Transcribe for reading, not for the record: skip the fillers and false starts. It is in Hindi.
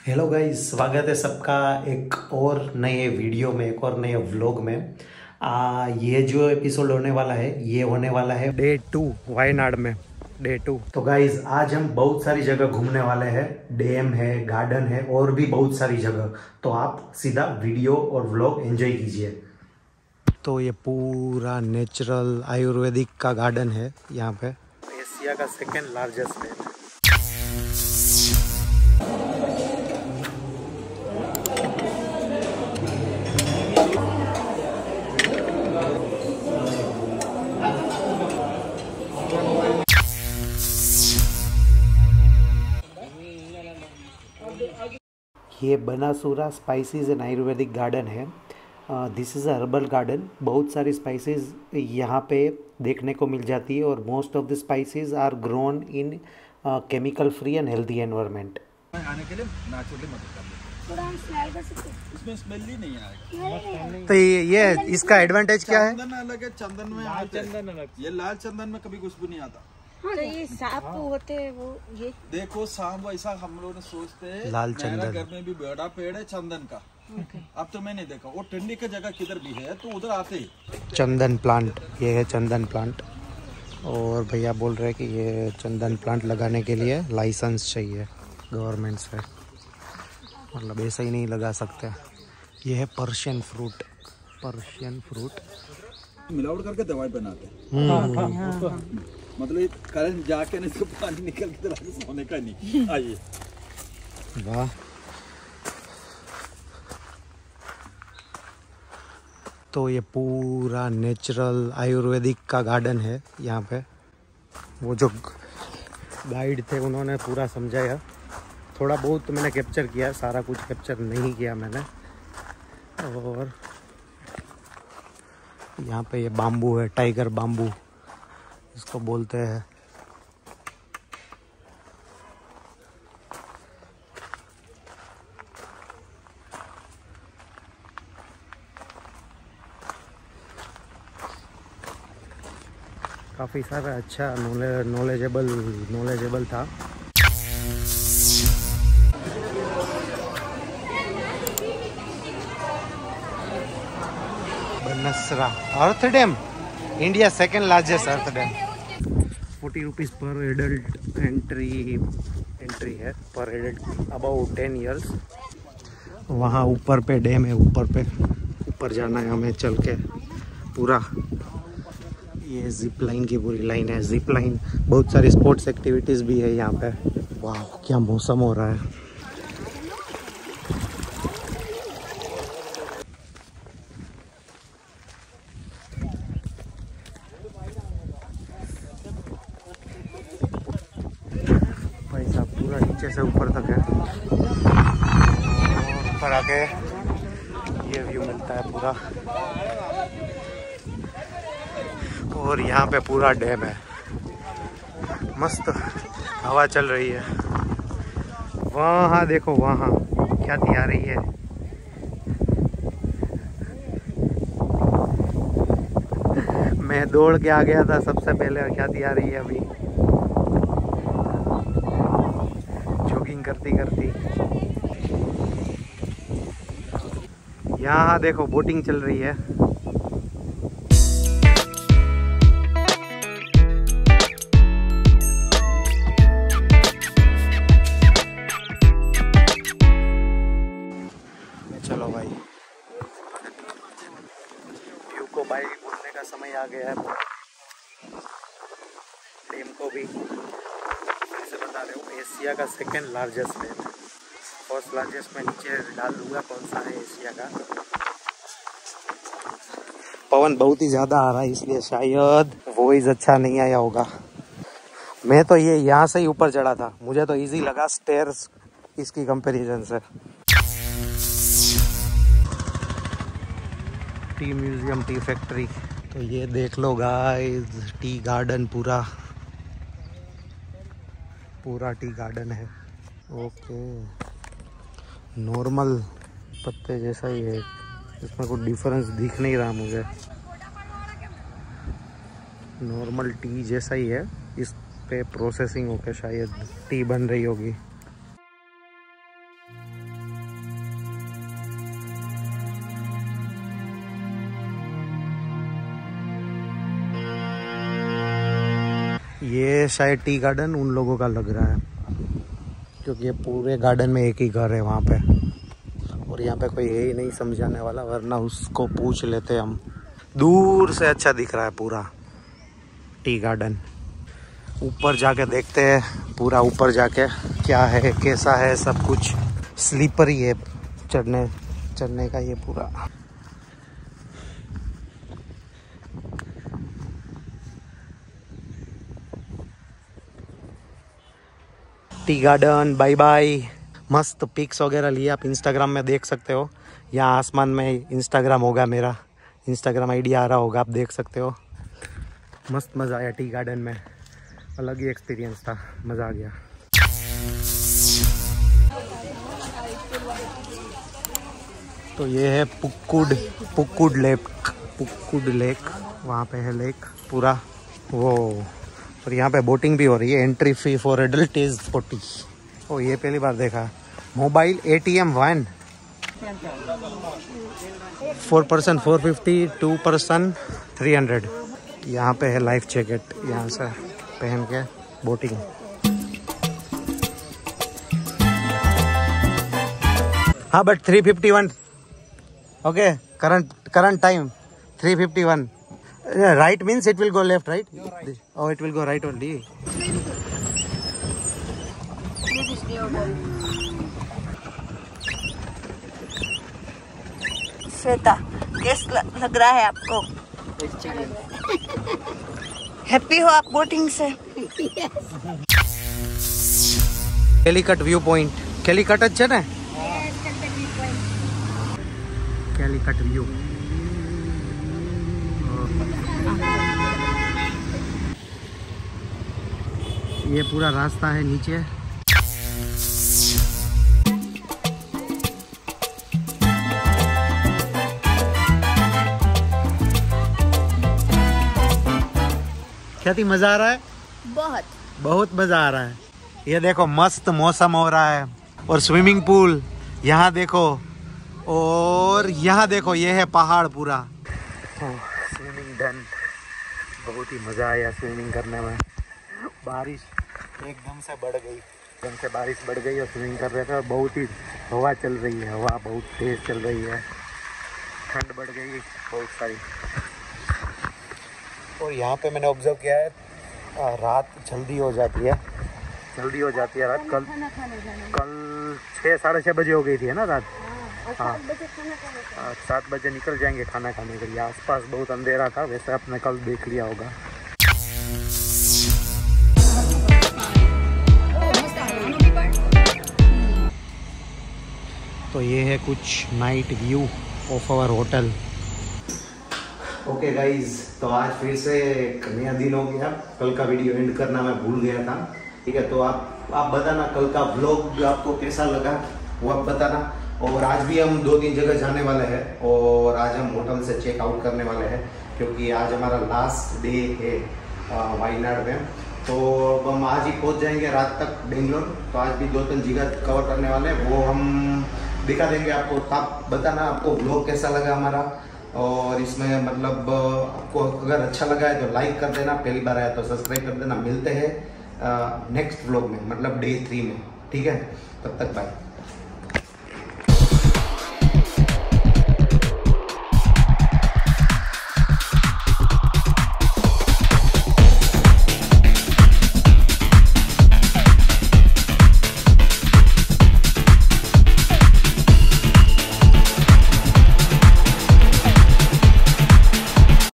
हेलो गाइस, स्वागत है सबका एक और नए वीडियो में, एक और नए व्लॉग में। ये जो एपिसोड होने वाला है ये होने वाला है डे 2 वायनाड में। डे 2 तो गाइस आज हम बहुत सारी जगह घूमने वाले हैं। डैम है, गार्डन है और भी बहुत सारी जगह। तो आप सीधा वीडियो और व्लॉग एंजॉय कीजिए। तो ये पूरा नेचुरल आयुर्वेदिक का गार्डन है यहाँ पे। एशिया का सेकेंड लार्जेस्ट है। ये Banasura spices and ayurvedic garden है। This is a herbal garden. बहुत सारी स्पाइसेस यहाँ पे देखने को मिल जाती है और most of the spices are grown in chemical free and healthy environment. आने के लिए नेचुरली मदद कर देते थोड़ा हम स्मेल कर सकते हैं। इसमें स्मेल ही नहीं आएगा। तो ये इसका एडवांटेज क्या है? चंदन अलग है, चंदन में लाल चंदन अलग। ये लाल चंदन में कभी खुशबू नहीं आता। हाँ, तो ये सांप होते हैं वो ये देखो सांप वैसा हम लोग ने सोचते हैं। लाल चंदन घर में भी बड़ा पेड़ है चंदन का। अब तो मैंने देखा वो ठंडी की जगह किधर भी है तो उधर आते ही चंदन प्लांट। ये है चंदन प्लांट और भैया बोल रहे हैं कि ये चंदन प्लांट लगाने के लिए लाइसेंस चाहिए गवर्नमेंट से, मतलब ऐसा ही नहीं लगा सकते। ये है पर्शियन फ्रूट। पर्शियन फ्रूट मिलावट करके दवाई बनाते हैं। मतलब करंट जाके नहीं तो पानी निकल के तो सोने का नहीं। आइए वाह, तो ये पूरा नेचुरल आयुर्वेदिक का गार्डन है यहाँ पे। वो जो गाइड थे उन्होंने पूरा समझाया। थोड़ा बहुत तो मैंने कैप्चर किया, सारा कुछ कैप्चर नहीं किया मैंने। और यहाँ पे ये बाम्बू है, टाइगर बाम्बू इसको बोलते हैं। काफ़ी सारा अच्छा नॉलेजेबल था। Banasura earth dam, India second largest earth dam. 40 rupees per adult entry है, पर एडल्ट अबाउट 10 ईयर्स। वहाँ ऊपर पे डैम है, ऊपर जाना है हमें चल के पूरा। ये जिप लाइन की पूरी लाइन है, जिप लाइन। बहुत सारी स्पोर्ट्स एक्टिविटीज़ भी है यहाँ पे। वाह क्या मौसम हो रहा है। भाई साहब पूरा नीचे से ऊपर तक है। ऊपर आके ये व्यू मिलता है पूरा। और यहाँ पे पूरा डैम है, मस्त हवा चल रही है। वहाँ देखो, वहाँ क्या आ रही है। मैं दौड़ के आ गया था सबसे पहले और क्या आ रही है अभी जॉगिंग करती करती। यहाँ देखो बोटिंग चल रही है। चलो भाई, व्यू को बाइक घूमने का समय आ गया है। डैम को भी फिर से बता रहे हो, एशिया का second largest dam. First largest में नीचे डाल दूंगा कौन सा है एशिया का। पवन बहुत ही ज़्यादा आ रहा है इसलिए शायद वॉइस अच्छा नहीं आया होगा। मैं तो ये यहाँ से ही ऊपर चढ़ा था, मुझे तो इजी लगा स्टेयर्स इसकी कंपैरिजन से। Tea museum, tea factory. तो ये देख लो गाइस, टी गार्डन पूरा टी गार्डन है। ओके, नॉर्मल पत्ते जैसा ही है, इसमें कोई डिफरेंस दिख नहीं रहा मुझे। नॉर्मल टी जैसा ही है, इस पे प्रोसेसिंग होकर शायद टी बन रही होगी। ये शायद टी गार्डन उन लोगों का लग रहा है, क्योंकि ये पूरे गार्डन में एक ही घर है वहाँ पे, और यहाँ पे कोई है ही नहीं समझाने वाला, वरना उसको पूछ लेते हम। दूर से अच्छा दिख रहा है पूरा टी गार्डन। ऊपर जाके देखते हैं, पूरा ऊपर जाके क्या है कैसा है सब कुछ। स्लीपरी है चढ़ने का ये पूरा। Tea garden bye bye. मस्त पिक्स वगैरह लिए आप इंस्टाग्राम में देख सकते हो। यहाँ आसमान में इंस्टाग्राम होगा, मेरा इंस्टाग्राम आईडी आ रहा होगा, आप देख सकते हो। मस्त मज़ा आया टी गार्डन में, अलग ही एक्सपीरियंस था, मज़ा आ गया। तो ये है पुक्कुड लेक, वहाँ पे है लेक पूरा वो। और यहाँ पे बोटिंग भी हो रही है। Entry fee for adult is 40। ओ ये पहली बार देखा। Mobile ATM van 4 person 450, 2 person 300। यहाँ पे है लाइफ जैकेट, यहाँ से पहन के बोटिंग। हाँ but 351 okay. Current time 351। Right means it will go left, right? Right. Oh, it will go right only. Shweta, कैसा लग रहा है आपको? हैप्पी हो आप बोटिंग से? Calicut view point. कैलीकट अच्छे ना? कैलीकट व्यू। ये पूरा रास्ता है नीचे। क्या थी, मजा आ रहा है? बहुत मजा आ रहा है। ये देखो मस्त मौसम हो रहा है, और स्विमिंग पूल यहाँ देखो, और यहाँ देखो ये है पहाड़ पूरा। Swimming done. बहुत ही मजा आया स्विमिंग करने में। बारिश एकदम से बढ़ गई, एकदम से बारिश बढ़ गई और स्विमिंग कर रहे थे। और बहुत ही हवा चल रही है, हवा बहुत तेज चल रही है, ठंड बढ़ गई बहुत सारी। और यहाँ पे मैंने ऑब्जर्व किया है रात जल्दी हो जाती है, रात। कल 6 साढ़े 6 बजे हो गई थी है ना रात। हाँ 7 बजे निकल जाएंगे खाना खाने के लिए। आसपास बहुत अंधेरा था, वैसे आपने कल देख लिया होगा। तो ये है कुछ night view of our hotel. Okay guys, तो आज फिर से एक नया दिन हो गया। कल का वीडियो एंड करना मैं भूल गया था, ठीक है। तो आप बताना कल का व्लॉग आपको कैसा लगा, वो आप बताना। और आज भी हम 2-3 जगह जाने वाले हैं, और आज हम होटल से चेक आउट करने वाले हैं, क्योंकि आज हमारा लास्ट डे है वायनाड में। तो हम आज ही पहुंच जाएंगे रात तक बेंगलोर। तो आज भी 2-3 जगह कवर करने वाले हैं, वो हम दिखा देंगे आपको। आप बताना आपको व्लॉग कैसा लगा हमारा, और इसमें मतलब आपको अगर अच्छा लगा है तो लाइक कर देना, पहली बार आया तो सब्सक्राइब कर देना। मिलते हैं नेक्स्ट व्लॉग में, मतलब डे 3 में, ठीक है। तब तक बाय।